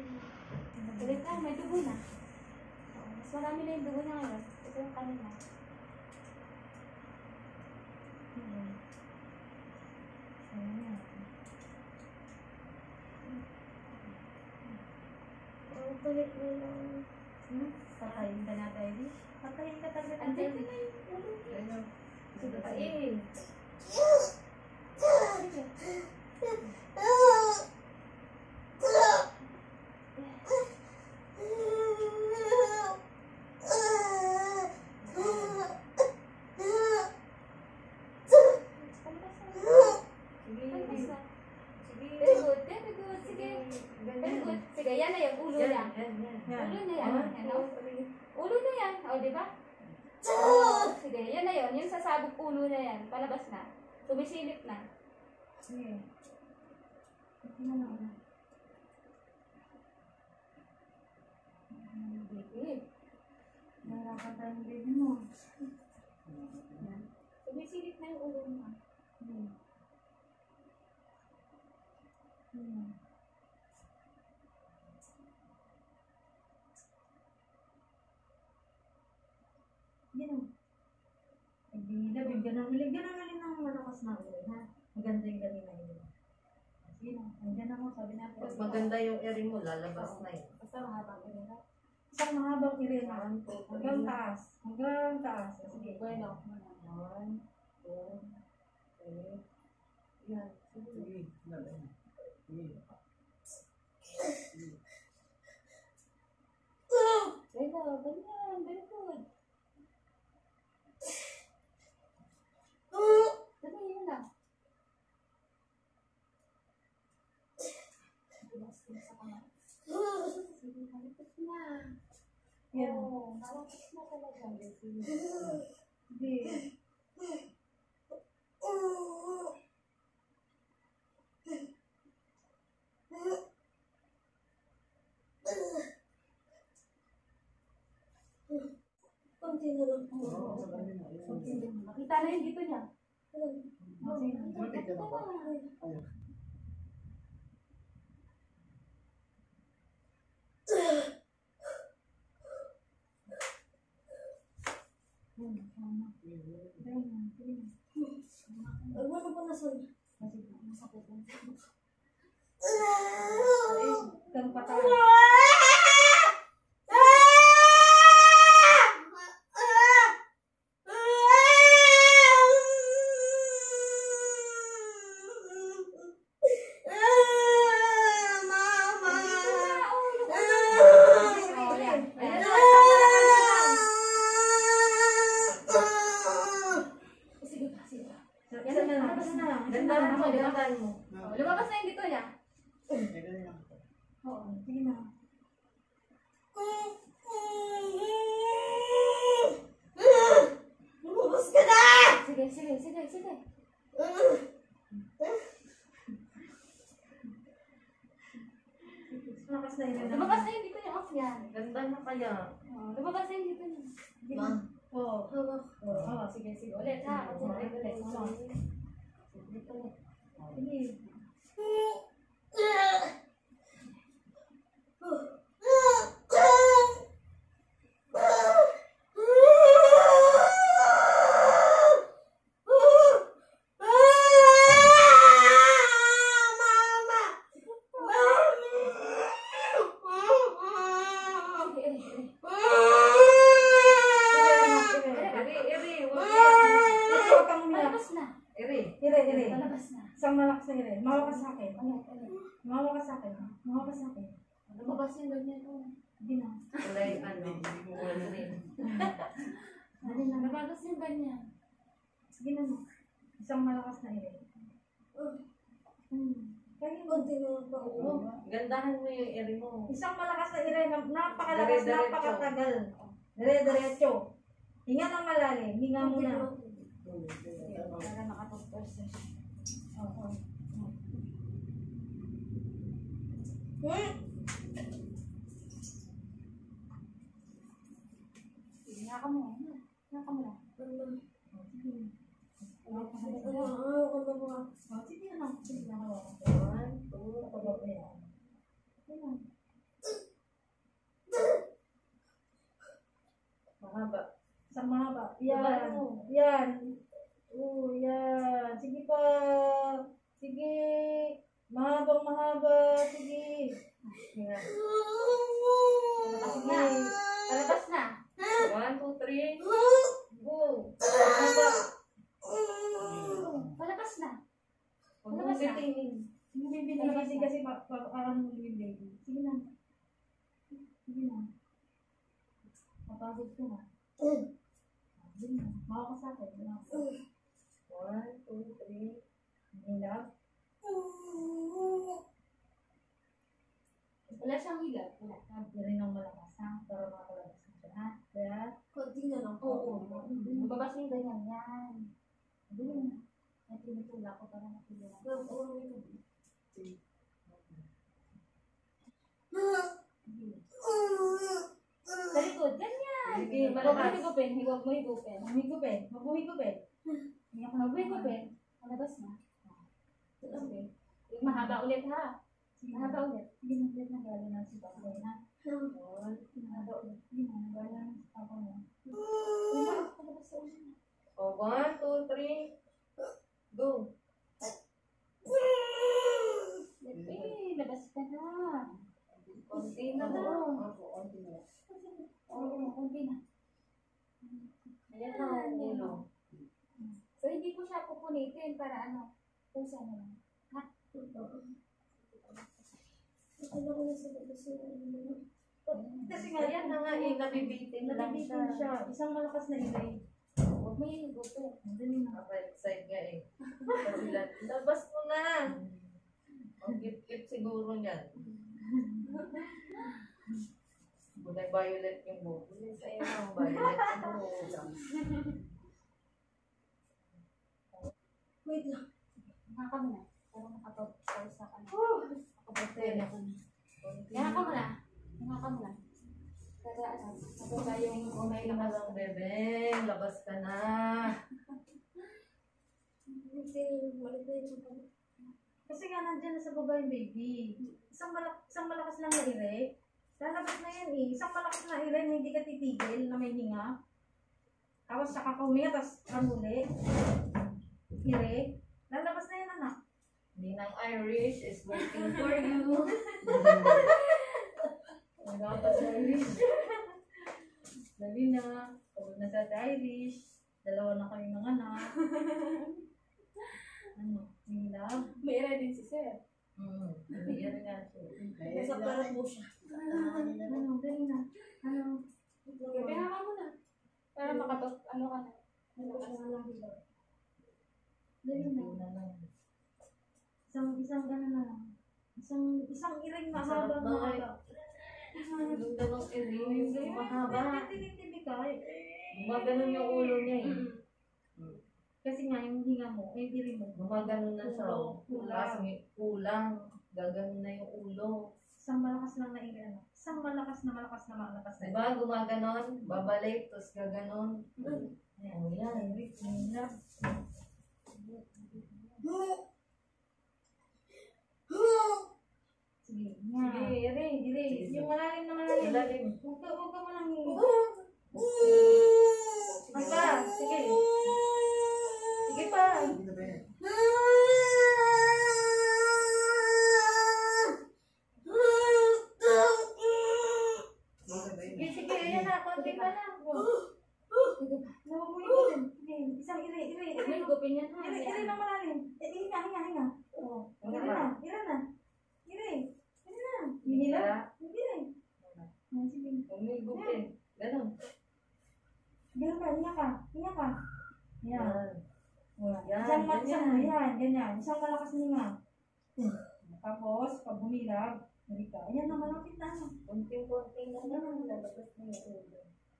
Ulit lang, may dugo na. Mas marami na yung dugo niya ngayon. Ito yung kanina. Tulit mo lang. Patayin ka na, baby. Patayin ka talaga. Andito na yung ulo niya. Sige, patayin. Very good, very good. Sige. Very good. Sige, yan na yung ulo niya. Ulo na yan. Ano? Ulo na yan. O, di ba? Sige, yan na yun. Yung sasabog ulo na yan. Palabas na. Sumisilip na. Sige. Baby. Nakakatayin yung baby mo. Sumisilip na yung ulo niya. Yan. Bigyan ng ulit ng malakas na ulit, ha? Maganda yung galing na ulit. Sige na, andyan ako, sabi natin. Mas maganda yung eri mo, lalabas na yun. Basta mahabang rin na. Isang mahabang irena. Hanggang taas. Hanggang taas. Sige. Bueno. 1, 2, 3. Yan. Sige. Bueno, ganyan. Very good. Dali, yun na. Sige, malapit na. Yan. Oo, malapit na talaga. Sige. Konti na lang. Makita na yung dito niya. Huwag mo na punasan. Kang pataas. Gandaan mo. Lumabas na yung dito niya. Oo, sige na. Lumabas ka na! Sige, sige, sige, sige. Malakas na irena. Lumabas na yung dito niya. Off yan. Ganda na kaya. Lumabas na yung dito niya. Sige na. Oo. Hawak. Oo, sige, sige. Ulit ha. Ulit, ulit. Dito. Sige. Malabas na. Ire. Malabas na. Isang malakas na ire. Mahawa ka sa akin. Mahawa ka sa akin. Mahawa ka sa akin. Lumabas yung ganyan. Sige na. Kulay ano. Kulay rin. Dali na. Lumabas yung ganyan. Sige na. Isang malakas na ire. Kaya Konti na lang pa. Gandahan mo yung eri mo. isang malakas na ire. Napakalakas, Dire-diretso. napakatagal. Dire-diretso. Hinga ng malalim. Hinga muna. Para makapag-process. Oo. Hinga ka mo. Hinga ka mo lang. Sige na. Sige na. 1, 2, Pababa yan. Sige na. Mahaba. Isang mahaba. Babae Yan. mo. Yan. Oo, yan. Sige pa. Sige. Mahabang mahaba. Sige. Hinga. Palabas na. Palabas na. 1, 2, 3. Go. Mahaba. Palabas na. Huwag mong bitingin. Yung baby na kasi parang muli yung baby. Sige na. Sige na. Mapagod ko na. Sige na. Maka ka sa akin. 1, 2, 3. Hilap. Wala siyang hilap. Wala. Sabi rin ng malakas ha. Para makalabas na siya ha. Kaya. Konti na lang. Oo. Babas yung ganyan. Yan. Dali na. May tinutulak ko para matulungan. Sa likod. Ganyan. Sige, Huwag mo malakas. higupin. Huwag mo higupin. Mahigupin. Mabuhigupin. Huwag mo higupin. Palabas na. Sige. Yung mahaba ulit ha. Mahaba ulit. Sige na. Sige na. Galing na si Papa na. Mahaba ulit. Sige na. Galing na si Papa na. Palabas sa ulit. O, 1, 2, 3. Go. Labas ka na. Konti na lang. Oo, kunti na. Ayan na ang ulo. So, hindi ko siya pupunitin para ano, pusa na lang. Ha? Ano ko na sa labas na Kasi nga Ayan na nga eh, nabibitin lang Nabibitin siya. siya. Isang malakas na ilay. Huwag mo yung higupin. Dali na. Naka-excite nga eh. Labas mo na. Ang cute-cute siguro niyan. Bunay violet yung buhok. Sa'yo ang violet yung buhok. Wait lang. Haka mo na. Para makapag-pausa ka na. Konti Makapag-pausa na. ka na. Haka mo na. Haka mo na. Para ano, mababa yung Kumay ka lang, bebe. Labas ka na. Hindi, malit na yung pag- Kasi nga nandiyan na sa baba yung baby. Isang malakas lang na ire. Lalabas na yan eh. Isang malakas na ire na hindi ka titigil na may hinga. Tapos saka ka huminga, tapos kamuli. Ire. Lalabas na yan anak. Ninang Irish is waiting for you. Dapat sa Irish. Dali na. Pagod na sa Irish. Dalawa na kami ng anak. Ano? Nila? may ready si Sir. Iyan nga siya. Nasa parang mo siya. Ano? Dali na. Ano? Gabi haka mo na. Para makapag, ano ka na. Dali na. Isang gano'n na lang. Isang iring mahaba Masarap na na eh. Yung ganong iring, yung mahaba. Tinitibi ka eh. Gumaganon yung ulo niya eh. Kasi nga yung hinga mo, yung diri mo. Gumaganon na siya. Kulang. Kulang. Gaganon na yung ulo. Isang malakas lang na iring. Isang malakas na. Diba? Gumaganon. Babalik. Tapos gaganon. Ayan. Yan. Hila. Sige. Sige, ire. Diri. Yung malalim na malalim. Malalim. Huwag ka mo nang hinga. Sige. Sige. Sige pa. Sige. Ayan na. Konti pa lang. Nahuhuli ko din. Sige. Isang ire. Huwag mo higupin yan ha. Ire na malalim. Hinga. Oo. Ire na. Ire na. Hihila? Ire. Sige. Umigupin. Ganon. Hinga ka. Yan. Yan. Ganyan. Isang malakas na nga. Tapos, pag bumilag, hindi ka. Ayan na, malapit na. Konting-konting na lang. Lalabas na yung ulo.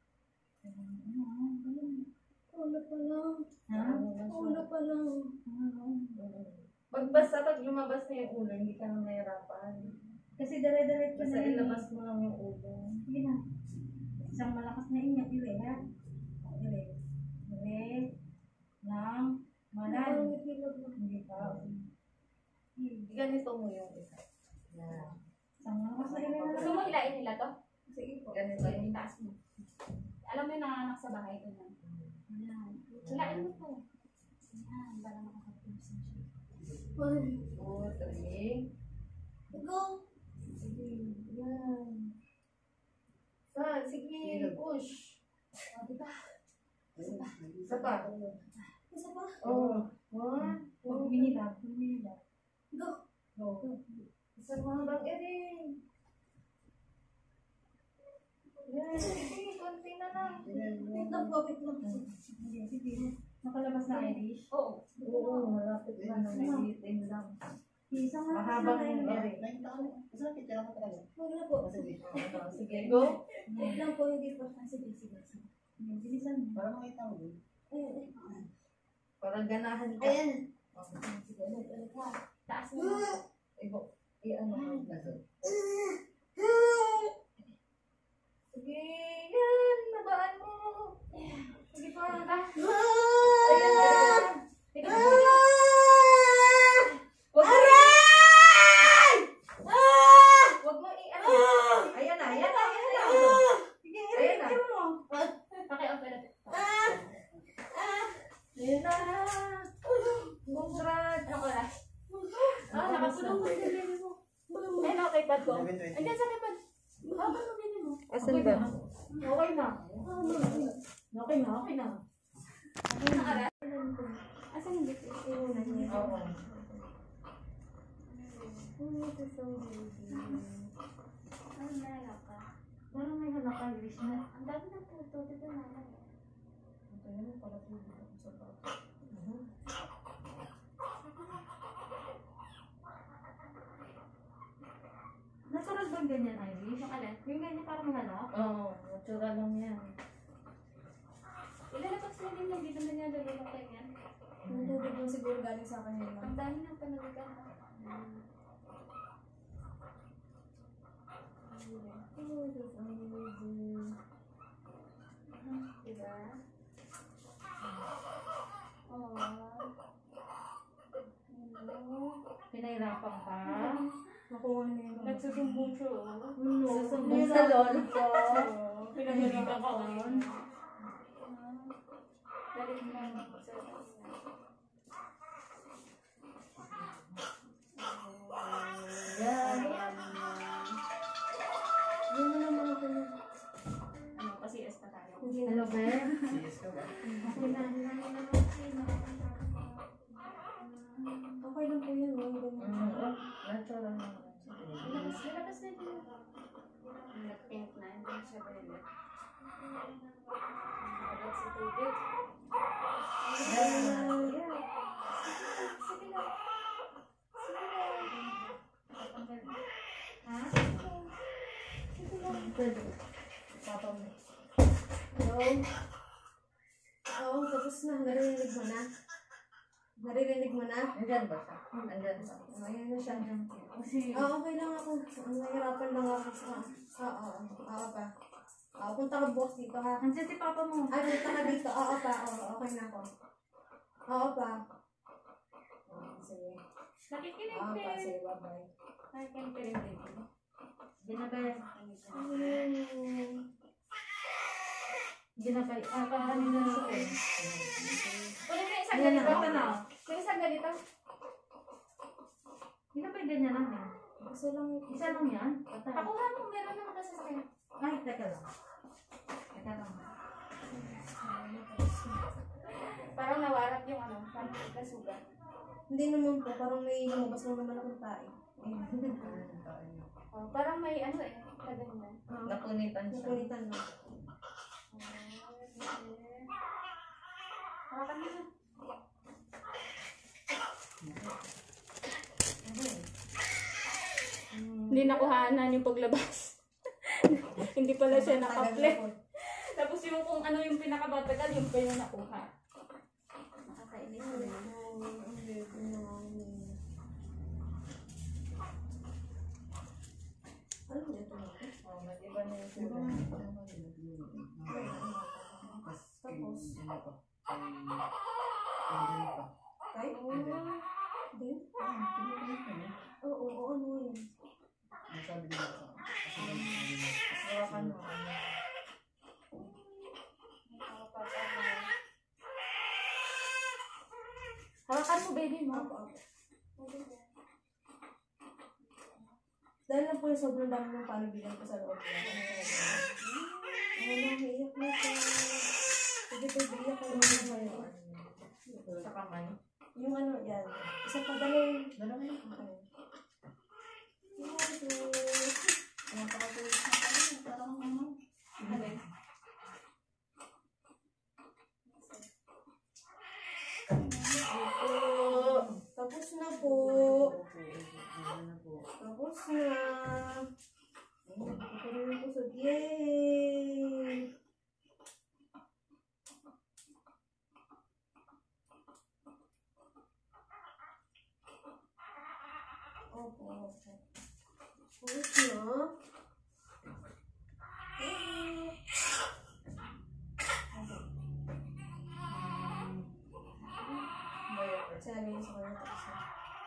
Ulo pa lang. Ha? Ulo pa lang. Pag lumabas na yung ulo, hindi ka na nahirapan. Kasi dare-dare ka Basta na. ilabas mo lang yung ulo. Sige na. Isang malakas na ingat. Ire, ha? Ire. Nang malalim. Ang hilag mo. Hindi pa. Ganito mo yung isa. Yan. Isang malakas na ire na Gusto lang. mo hilain nila to? Sige po. Ganito yung Itaas mo. Alam mo yung sa bahay ko na. Yan. Sulain mo po. Yan, para makakapulong siya. 1, 2, 3. Go! Sige, yan. Sige, push. O, diba? Isa pa. Isa pa? Oh, 1, 2, Minilab. Go! go. Isa pa bang Erin? Yan, sige, konti na lang. Wait lang po, wait lang. Sige. Nakalabas na Irish. Oo. Oo, malapit na na may itim lang. Isang Mahabang yung Erin. Huwag na po. Sige, go. Wait lang po, hindi po. Sige. Bilisan mo. Ayan. Parang ganahan ka. Ayan. Sige, ulit ha. Taas mo. I-ano ka. Sige, yan. Nabaan mo. Sige pa. Ayan, ayan. Sige, sige. Wag mo i-ano. Ayan na. Sige, Ayan na. Erin, mo. Paki-off ulit. Ayan na. Congrats. Ano oras? Nakapulong mo yung baby mo. Ayun, okay, pad ko. Andiyan sa kipad. Ba't mo baby mo? Asan ba? Okay na. Okay na. Ano na aras? Asan yung baby? Oo. Ano na ka? Parang may halak Irish na. Ang dami ng puto. Dito na lang. Natural ba ganyan Irish? Yung alin? Yung ganyan parang may halak? Oo, natura lang yan. Ilalabas na din yung dito na niya dalawang ganyan. Ang tubig lang siguro galing sa akin yun. Ang dami ng panaligan. Diba? Oh. Pinahirapan ka? Nakuha na yun. Nagsusumbong siya, oh. Susumbong sa lolo ko. Pinagalitan ka ulit. Galit mo lang sa Yan. Hindi mo naman ako na. ano, kasi S pa tayo. Hello, Ben? Okay lang po yun. Natural lang. Lalabas na din. Nag-pink na, hindi siya balik. Nalabas sa tubig. Yan. Sige lang. Ha? Papa mo. Hello? Oo, tapos na. Naririnig mo na. Naririnig mo na? Andyan ba siya? Andyan ba? Ayan na siya. Kasi, Okay lang ako. Nahirapan lang ako. Oo pa. Punta ka boss dito ha. nandiyan si Papa mo. Ay, punta ka dito. Oo pa. Okay na ako. Oo pa. Sige. Nakikinig Oo pa. din. Sige, bye-bye. Nakikinig din. Ginabay. Ginabay. Kanina na siya eh. Ulit yung isang Yan na. ganito. Baka na. Yung isang ganito. Ginabay ganyan lang yan. Gusto lang Isa lang yan. Patay. Pakuha mo, meron naman kasi sa kanya. Ay, teka lang. Teka lang. Parang nawarak yung ano, parang nasugat. Hindi naman po. Parang may lumabas lang naman akong tae. Oh, parang may ano eh, kaganyan. Napunitan siya. Napunitan lang. Hawakan mo na. Hindi nakuhanan yung paglabas. Hindi pala siya nakaplay. Tapos yung kung ano yung pinakabatagal, yung pa yung nakuha. Nakakainis na. Ano yun ito? Oh, mag-iba na yung sila. Tapos, type? Din? Oo, ano yun? Hawakan mo. Hawakan mo, baby mo. Apo. Dahil lang po yung sobrang dami ng panubigan ko sa loob niya. Iiyak na ito. Sige, baby, iyak ko naman ngayon. Sa kamay. Yung ano, yan. Isa pa dalawa. Dalawa yun. Okay. Napakatuloy na kami. Parang ano. Alin? Tapos na po. Tapos na. Ito na yung pusod. Yay! Opo. Tapos na. Sabi niya sa kanya tapos na.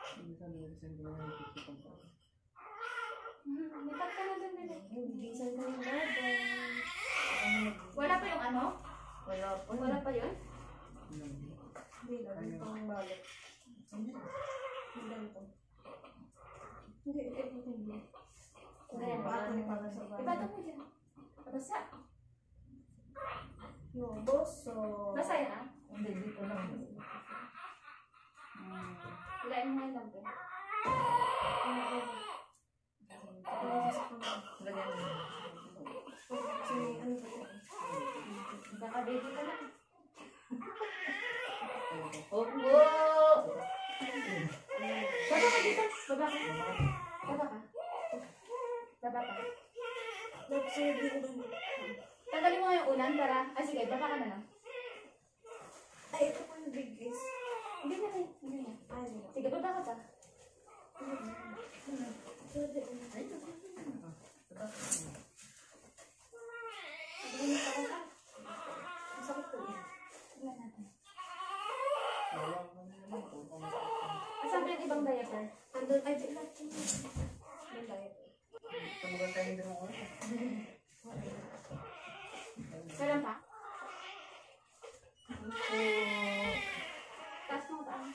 Lipat ka na dun, baby. Bibisan ka ng laban. Wala pa yung ano? Wala po. Wala pa yun? Hindi lang, yung pang balot. Hindi ganito. Hindi, hindi. Ayan, Bato ni para sa Ibato balot. mo dyan. Basa. No, boso. Basa yan, ah. Hindi, dito lang. Hilain mo nga lang, baby. Lagyan mo. Baka baby ka lang. Opo! Baba ka dito. Baba ka. Baba ka. Baba ka. Tanggalin mo nga yung unan para... sige, baba ka na lang. Ay, ito po yung big kiss. Hindi na rin. Hindi na. Ay, hindi. Sige, baba ka pa. Masakit po yun. Tingnan natin. Asan ba yung ibang diaper? Andun, ay, bilat yun. Yung diaper. Tumugan tayo din ako. Meron pa? Taas mo taas.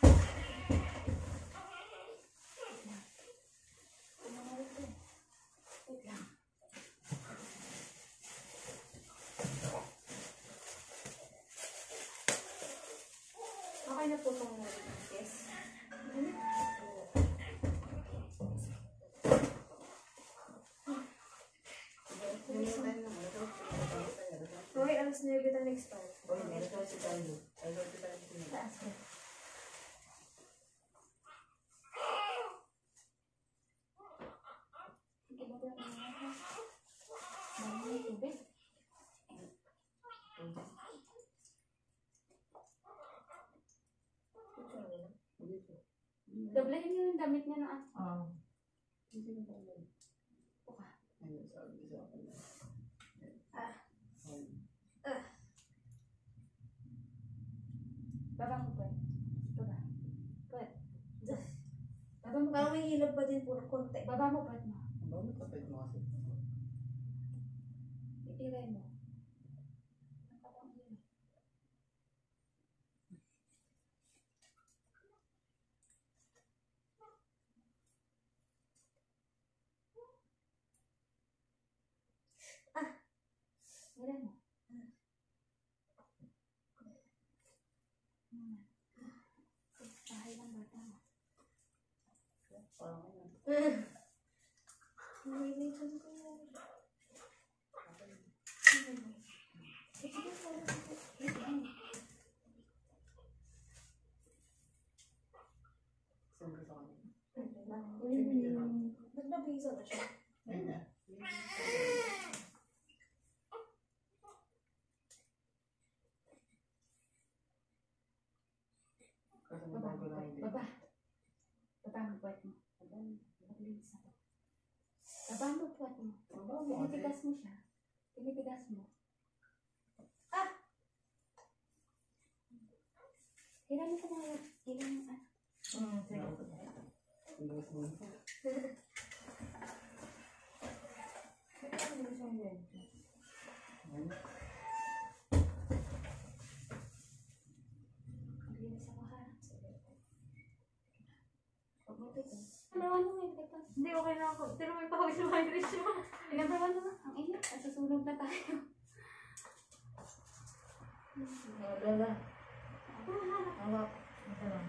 Wait lang. Okay na po itong kiss. Okay, alas 9 na next time. Taas mo. Sige, baba ka na. Dami yung tubig. Doblehin mo yung damit niya na Baba mo po. Baba. Pwet. Baba mo. Parang may hilab pa din po ng konti. Baba mo pwet mo. Ano Ipiray mo. Ipiray mo. Bahay ng bata mo. Nililitan ko yun. Nagbabisa na siya. Baba mo pwet. Baba. Baba mo pwet mo. Mabilis na. Baba mo pwet mo. Tinitigas mo siya. Tinitigas mo. Ilan ko mga ilan Maglinis ako ha. Okay ka. Number 1 mo, ito. Hindi, okay na ako. Pero may pawis na may dress mo. Number 1 mo. Ang init. Susunog na tayo. Lola. Hawak. Ito lang.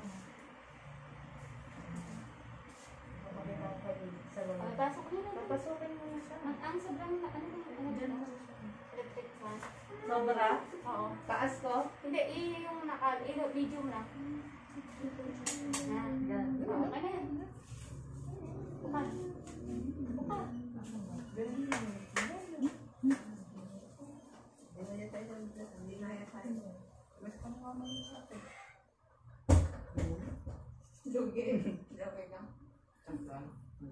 Pakita ko kayo sa baba. Pasok mo na. Papasukin mo na siya. Ang sobrang, ano ba? Ano Diyan ba? lang siya. Electric fan. Sobra? Oo. Taas ko? Hindi, yung video mo na. Na. Yan. Oo, okay na yan. Buka. Buka. Hindi na kaya tayo. Mas pangwaman mo sa akin. Lugi. Okay ka. Saan?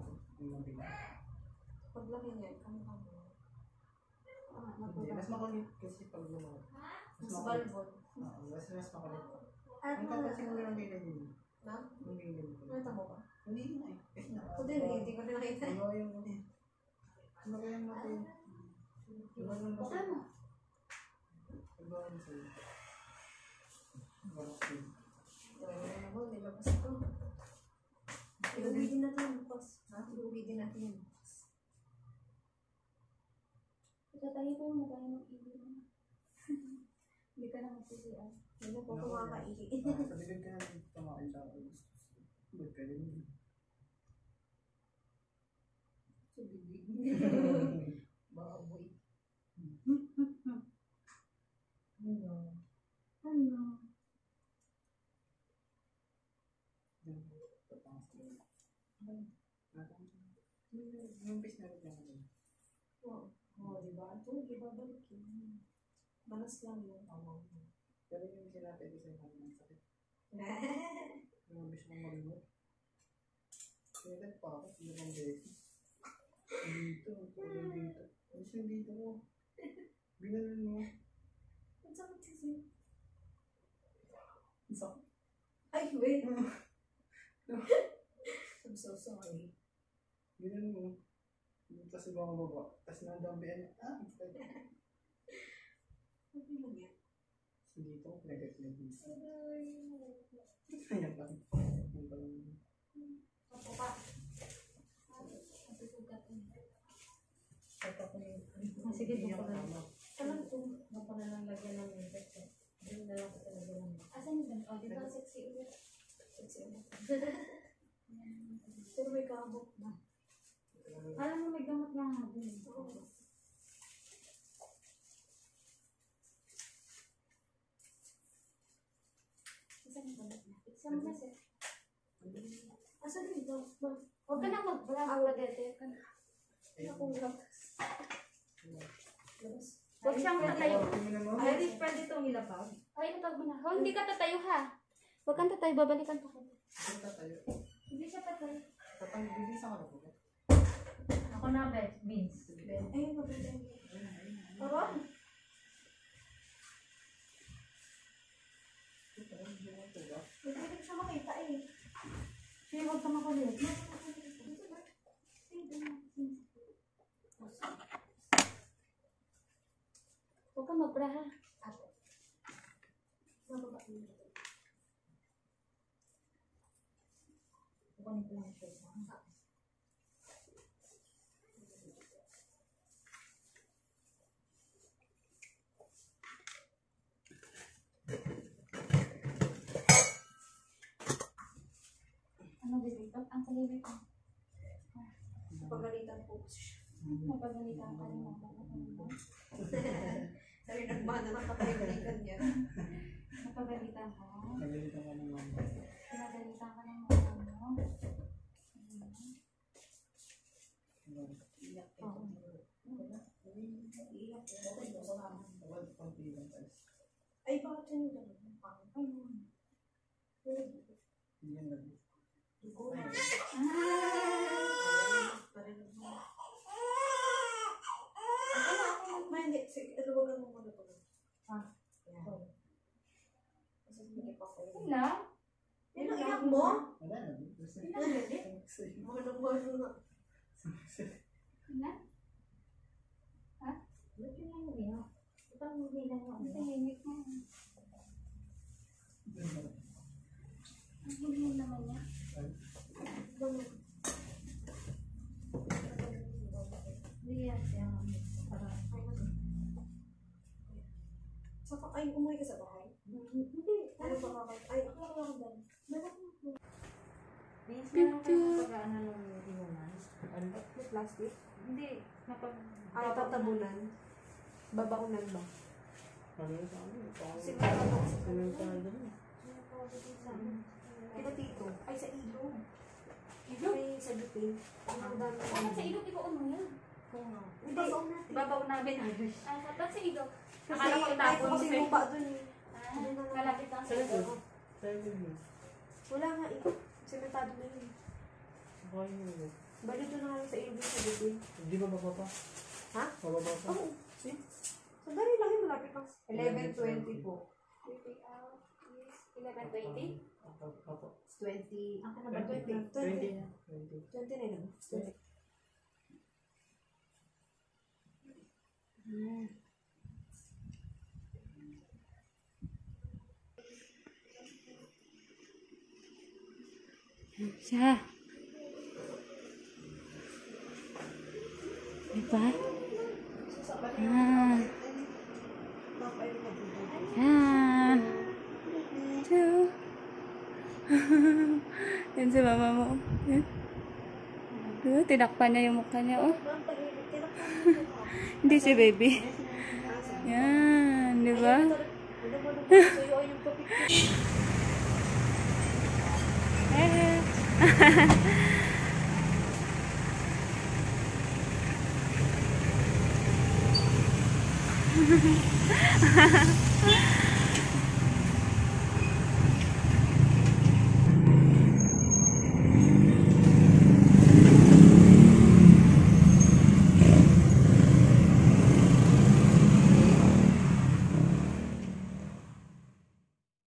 Paglaki niya, kamukha mo. Hindi, mas makulit kasi pag lumaw. Mas balbon. Mas makulit. At Ang kapasin mo lang ganyan yun. na? Yung ganyan ko. Nakita mo ba? Hindi na eh. Kasi na. Ako din, hindi ko rin nakita. Ano yung ano? Ano kaya natin? Diba lang ba Buka mo. Diba lang sa'yo? Diba lang Wala mo, nilabas ko. Iuwi din natin bukas. Ha? Iuwi din natin yun bukas. Itatahi ko yung mukha ng ibig mo. Hindi ka na magpilihan. Hindi mo po kumakaigi. Sa bigod ka na tumakin sa akin. Ba't ka rin? Sa bibig. Baboy. Ano? Yung pis na rin lang. Oo, diba? Ito, diba balik yun. Balas lang yun. Pero yung sinabi ko sa'yo ng sakit. Yung mabis mong malimot. Kailan pa ako? Hindi bang beses? Dito. Dito. Mabis yung dito mo. Binalan mo. Ang sakit kasi. Ang sakit. Ay, wait. I'm so sorry. Binalan mo. Tapos ibang baba. Tapos nadambihan. Ang sakit. Okay lang yan. Dito. Nag-get-get dito. Aray. Ayan lang. Yung parang... Buka. Masusugat mo. Sige, Hindi buka ako na. tama. Alam ko. Buka na lang lagyan ng makeup. Doon na lang ko talaga lang. Asan yung ganito? Di ba sexy ulit? Sexy ulit. Pero may kabok na. Alam mo, may gamot nga nga din. Oo. Asan yung ganito? Iksa mo na sir. Asan yung kabok? Huwag ka na mag-vlog. Pagete ka na. Akong gatas. Labas. Huwag siyang tatayo. Iris, pwede itong ilapag. Ay, natawag mo na. Oh, hindi ka tatayo ha. Huwag kang tatayo. Babalikan pa kita. Punta tayo. Hindi siya tatayo. Kapag bibisa ka na po. Ako na, Beans. Ay, maganda yun. Parang? Hindi ko siya makita eh. Sige, huwag ka makulit. Huwag kang magbra ha. Mababa. Kukunin ko lang siya. Ano dito? Ang kalibig ko. Pagalitan po siya. Napagalitan ka rin naman. Sabi nagmana ng kapalitan niya. Napagalitan ka. Nagalitan ka ng mama. Pinagalitan ka ng mga mo. Iyak Oo. Iyak. Tawad konti lang tayo. Ay, bakit siya yung gano'n? Ayun. Hindi yan lang. Dugo na. Ma, hindi. Sige, luwagan mo muna ito. Ah. Yan. Kasi hindi pa ko. Yun lang. Yan ang iyak mo? Wala na. Gusto Yun lang, bebe. Mahalo-mahalo na. Yun lang. Ba't yun lang yun? Ito ang hindi lang Ang ako. tahimik mo. Ang hingin naman niya. Ay, umuwi ka sa bahay? Hindi. Ano ba ka? Ay, ako lang ako doon. Beans na lang kayo pag-ano nung inuman. Ano? May plastic? Hindi. Napag... Ay, tatabunan. Babaunan ba? Ano yun sa amin? Kasi meron ako sa Simentado na. Kita tito. Ay, sa ilog. May sa dupin. Ang dami. Dapat sa ilog, ibaon mo yan. Hindi. Babaw namin. Ah, dapat sa ilog. Kasi Akala ko kahit itapon ko kasi mo, lupa dun eh. Ah, malapit lang sa Saan ilog. yun? Saan yun? Wala nga eh. Sementado na yun. Bakit yun? Bali doon na nga lang sa ilog sa dupin. Hindi ba bababa? Ha? Bababa pa? Oo. See? Sandali lang yun. Malapit lang. 11:20 po. 11:20? Apo. 20. Ako na ba? 20. 20 na. 20 na yun. 20. Siya. Diba? Ah. Yan. Two. Yan si mama mo. Yan. Diba? Tinakpan niya yung mukha niya, oh. Hindi si baby. Yan. Diba? Eh.